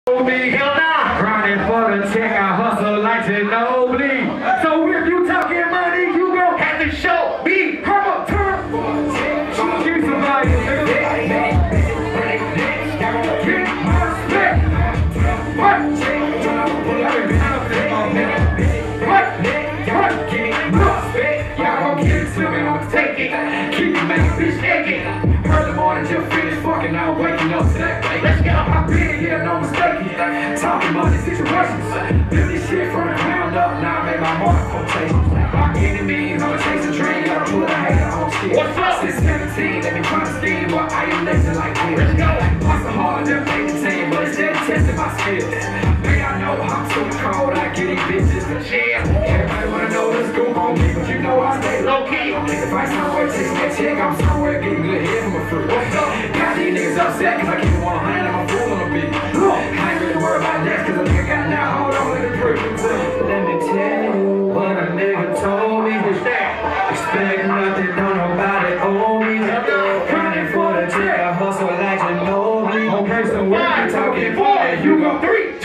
Me, grinding for the check, I hustle like Ginobili. So if you talking money, you gon' have to show me. Come on, turn. Give me somebody, nigga. Get my respect. What? Y'all gon' give it to me, I'ma take it. Keep it, make a bitch naked. Early morning, just finished fucking, now waking up to that play. Let's get on my bed, yeah, no mistake. Talking about these situations. Build this shit from the ground up, now I made my mark quotations. My enemies, I'ma chase a dream, gotta put a hater on shit. What's up? Since 17, let me find a scheme, but I ain't lazy like this. Let's go. Hustle hard, never make the team, but instead of testing my skills. Man, I know I'm too cold, I get these bitches to chill. Everybody wanna know the scoop on me, but you know I stay low key. If I somewhere chasing that check, I'm somewhere getting good head from a fruit. Got these niggas upset cause I keep 100 and I'm full on a beat. I ain't really worried about that cause a nigga got now, hold on, let me prove. Let me tell you what a nigga told me. Expect nothing, don't nobody owe me. Grinding for the check, I hustle like Ginobili. Okay, so what you talking for? You go 3.